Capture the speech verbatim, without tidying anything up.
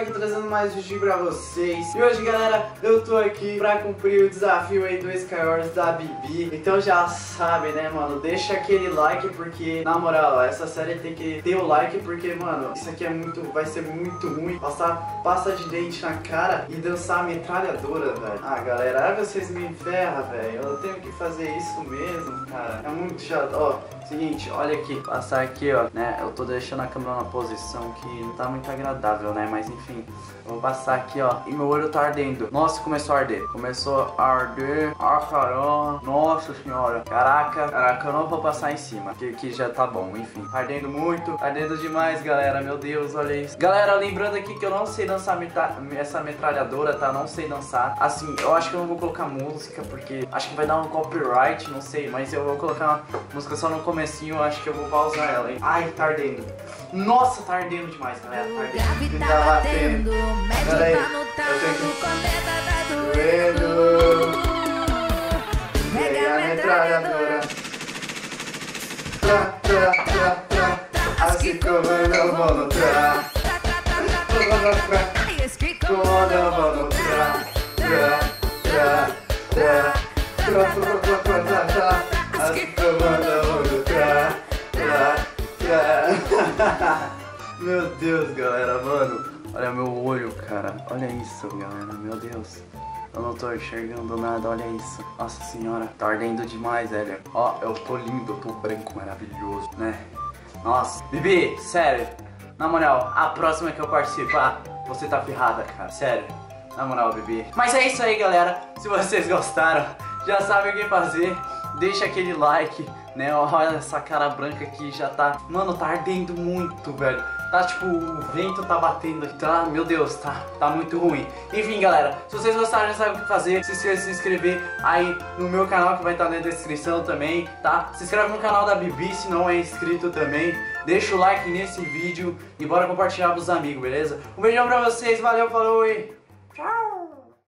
aqui trazendo mais vídeo pra vocês. E hoje, galera, eu tô aqui pra cumprir o desafio aí do Skywars da Bibi. Então já sabe, né, mano, deixa aquele like, porque, na moral, essa série tem que ter o like, porque, mano, isso aqui é muito, vai ser muito ruim. Passar pasta de dente na cara e dançar a metralhadora, velho. Ah, galera, aí vocês me enferram, velho. Eu tenho que fazer isso mesmo, cara. É muito chato. Ó, seguinte, olha aqui. Passar aqui, ó, né, eu tô deixando a câmera numa posição que não tá muito agradável, né, mas enfim. Vou passar aqui, ó, e meu olho tá ardendo. Nossa, começou a arder. Começou a arder. Ah, caramba. Nossa senhora. Caraca, caraca, eu não vou passar em cima, que aqui já tá bom, enfim. Ardendo muito, ardendo demais, galera. Meu Deus, olha isso. Galera, lembrando aqui que eu não sei dançar metra... essa metralhadora, tá? Não sei dançar. Assim, eu acho que eu não vou colocar música, porque acho que vai dar um copyright, não sei. Mas eu vou colocar uma música só no comecinho, eu acho que eu vou pausar ela, hein? Ai, tá ardendo. Nossa, tá ardendo demais, galera. Tá ardendo. Tá batendo. Pera aí, eu tenho que... Doendo. Pega a metralhadora. Tra, tra, tra, tra. Assim como eu não vou no tra. Como eu vou no tra. Tra, tra, tra. Tra, tra, tra, tra, tra, tra. Assim como eu não vou no tra. Tra, tra. Meu Deus, galera, mano. Olha meu olho, cara. Olha isso, galera. Meu Deus. Eu não tô enxergando nada, olha isso. Nossa senhora, tá ardendo demais, velho. Ó, eu tô lindo, eu tô branco, maravilhoso, né? Nossa. Bibi, sério. Na moral, a próxima que eu participar, você tá ferrada, cara. Sério. Na moral, Bibi. Mas é isso aí, galera. Se vocês gostaram, já sabem o que fazer. Deixa aquele like, né? Olha essa cara branca aqui, já tá... Mano, tá ardendo muito, velho. Tá tipo, o vento tá batendo aqui, tá? Meu Deus, tá, tá muito ruim. Enfim, galera, se vocês gostaram, já sabem o que fazer. Se esqueça de se inscrever aí no meu canal, que vai estar na descrição também, tá? Se inscreve no canal da Bibi, se não é inscrito também. Deixa o like nesse vídeo e bora compartilhar pros amigos, beleza? Um beijão pra vocês, valeu, falou e tchau!